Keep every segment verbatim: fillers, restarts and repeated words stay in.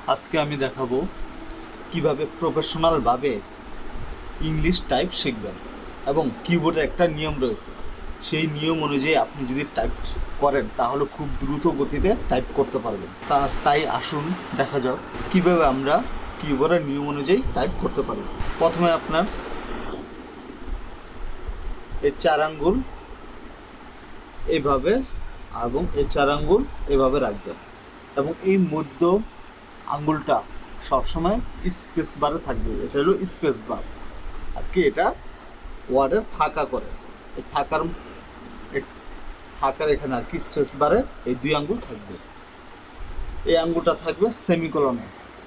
আজকে আমি দেখাবো কিভাবে প্রফেশনাল ভাবে ইংলিশ টাইপ শিখবেন এবং কিবোর্ডের একটা নিয়ম রয়েছে। সেই নিয়ম অনুযায়ী আপনি যদি টাইপ করেন তাহলে খুব দ্রুত গতিতে টাইপ করতে পারবেন। তা তাই আসুন দেখা যাক কিভাবে আমরা কিবোর্ডের নিয়ম অনুযায়ী টাইপ করতে পারি। প্রথমে আপনার এই চার আঙ্গুল এভাবে এবং এই চার আঙ্গুল এভাবে রাখবেন এবং এই মধ্য আঙ্গুলটা সবসময় স্পেস বারে থাকবে। এটা হলো স্পেস বার আর কি, এটা ওয়ার্ডের ফাঁকা করে। এই ফাঁকার ফাঁকার এখানে আর কি স্পেস বারে এই দুই আঙ্গুল থাকবে। এই আঙ্গুলটা থাকবে সেমিকলনে।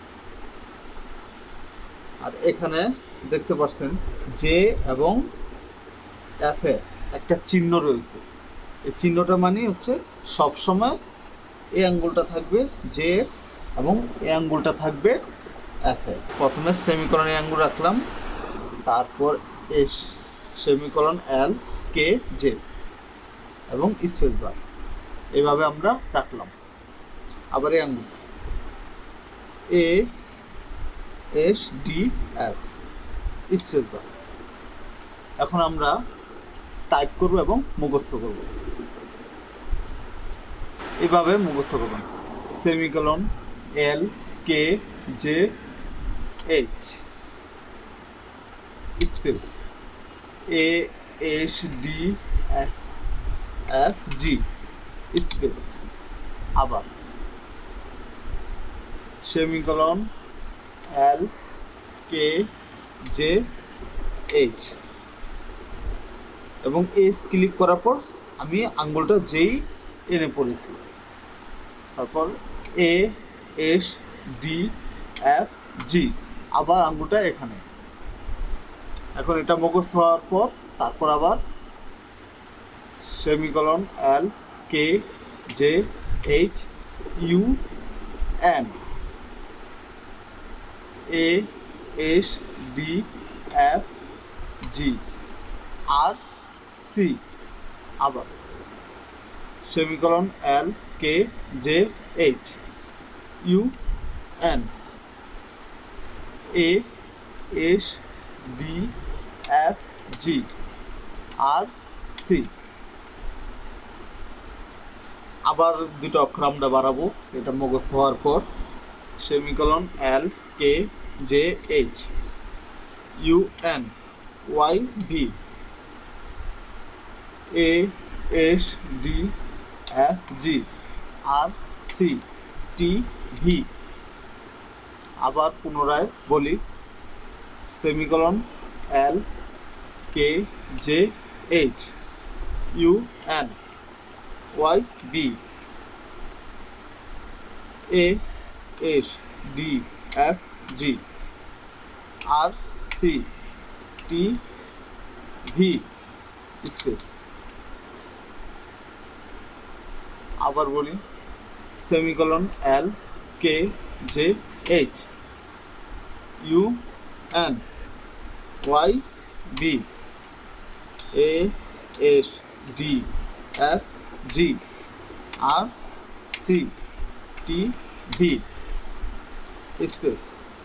আর এখানে দেখতে পাচ্ছেন জে এবং এফ এ একটা চিহ্ন রয়েছে। এই চিহ্নটা মানে হচ্ছে সবসময় এই আঙ্গুলটা থাকবে জে এবং এই আঙ্গুলটা থাকবে এফ এ। প্রথমে সেমিকলন আঙ্গুল রাখলাম, তারপর S semicolon L K J এবং স্পেস বার এইভাবে আমরা রাখলাম। আবার এই আঙ্গুল A S D F space bar. এখন আমরা টাইপ করব এবং মুখস্থ করব। এইভাবে মুখস্থ করবেন semicolon L K J H space A S D F G space. আবার semicolon L K J H এবং এস ক্লিক করার পর আমি আঙ্গুলটা যেই এনে পড়েছি, তারপর A S D F G আবার আঙ্গুলটা এখানে। এখন এটা মুখস্থ হওয়ার পর তারপর আবার semicolon L K J H U N A S D F G R C. আবার semicolon L K J H U N A S D F G R C. আবার দুটো অক্ষর আমরা বাড়াবো এটা মুখস্থ হওয়ার পর। Semicolon L K J H U N Y V A S D F G R C T V. আবার পুনরায় বলি semicolon L K J H U N Y B A S D F G R C T V space. আবার বলি semicolon L K J H U N Y B A S D F G R C T V space.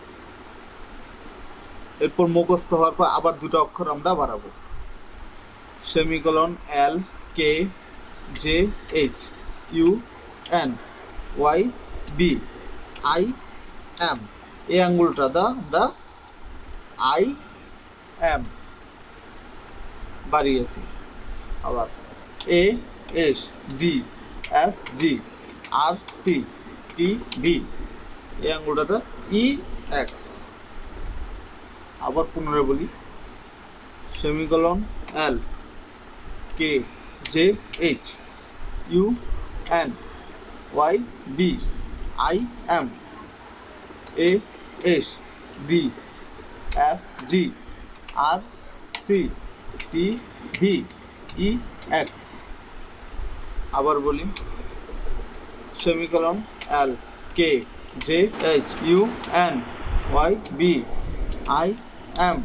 এরপর মুখস্থ হওয়ার পর আবার দুটো অক্ষর আমরা বাড়াবো semicolon L K J H U N Y B I M. এই আঙ্গুলটা দা আমরা আই এম বাড়িয়েছি। আবার A S D F G R C T V এই আঙ্গুলটাতে ই এক্স। আবার পুনরায় বলি semicolon L K J H U N Y B I M A S D F G R C T V E X. আবার বলি semicolon L K J H U N Y B I M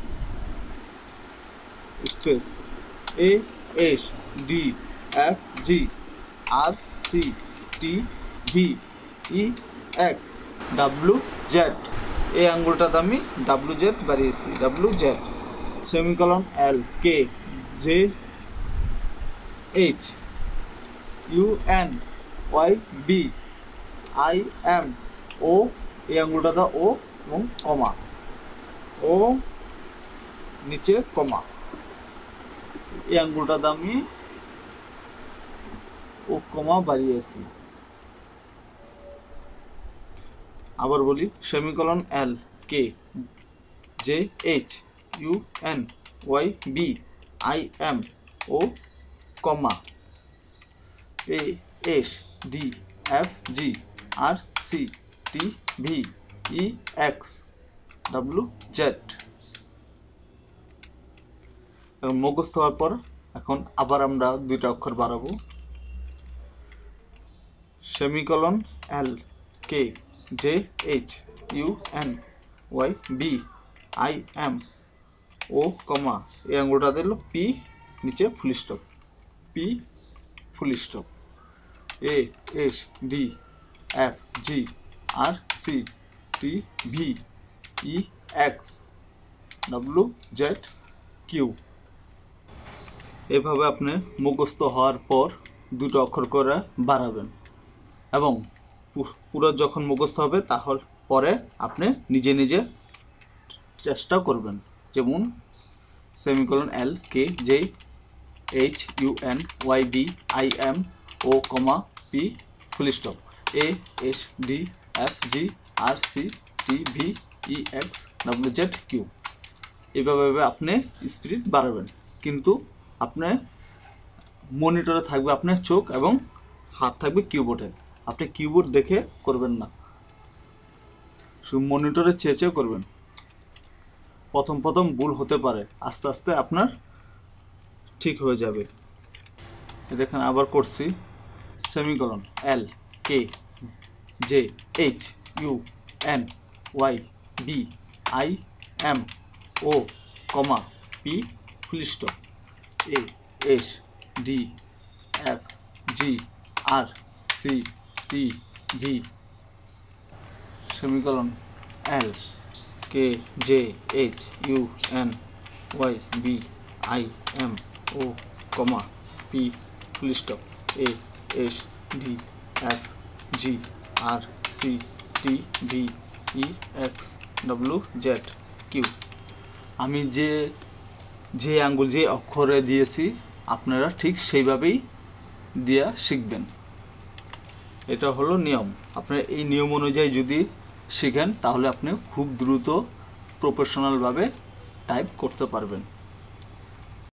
space A S D F G R C T V E X, W Z. এই আঙ্গুলটাতে আমি W Z বাড়িয়েছি, W Z. Semicolon L, K, J, H, U N, Y, B, I, M, O, এই আঙ্গুলটাতে ও এবং কমা, ও নিচে কমা। এই আঙ্গুলটাতে আমি ও কমা বাড়িয়েছি। আবার বলি, semicolon L, K, J, H, U N, Y, B, I, M, O comma, A, S, D, F, G, R, C, T, V, E, X, W, Z. মুখস্থ হওয়ার পর এখন আবার আমরা দুইটা অক্ষর বাড়াবো। Semicolon L, K, J, H, U N, Y, B, I, M, O comma, এই আঙ্গুলটা দিল পি, নিচে full stop, P full stop, A, S, D, F, G, R, C, T, V, E, X, W, Z, Q. এভাবে আপনি মুখস্থ হওয়ার পর দুটো অক্ষর করে বাড়াবেন এবং পুরো যখন মুখস্থ হবে তাহলে পরে আপনি নিজে নিজে চেষ্টা করবেন। যেমন semicolon L, K, J, H, U N, Y, B, I, M, O comma, P full stop, A, S, D, F, G, R, C, T, V, E, X, W, Z, Q. এইভাবে আপনি স্পিড বাড়াবেন, কিন্তু আপনার মনিটরে থাকবে আপনার চোখ এবং হাত থাকবে কিবোর্ডে। আপনি কিবোর্ড দেখে করবেন না, শুধু মনিটরে চেয়ে চেয়ে করবেন। প্রথম প্রথম ভুল হতে পারে, আস্তে আস্তে আপনার ঠিক হয়ে যাবে। দেখেন আবার করছি, semicolon L, K, J, H, U N, Y, B, I, M, O comma, P full stop, A, S, D, F, G, R, C, T, V, semicolon L, K, J, H, U N, Y, B, I, M, O comma, P full stop, A, S, D, F, G, R, C, T, V, E, X, W, Z, Q. আমি যে যে আঙ্গুল যে অক্ষরে দিয়েছি আপনারা ঠিক সেইভাবেই দিয়া শিখবেন। এটা হলো নিয়ম। আপনারা এই নিয়ম অনুযায়ী যদি শিখেন তাহলে আপনি খুব দ্রুত প্রফেশনালভাবে টাইপ করতে পারবেন।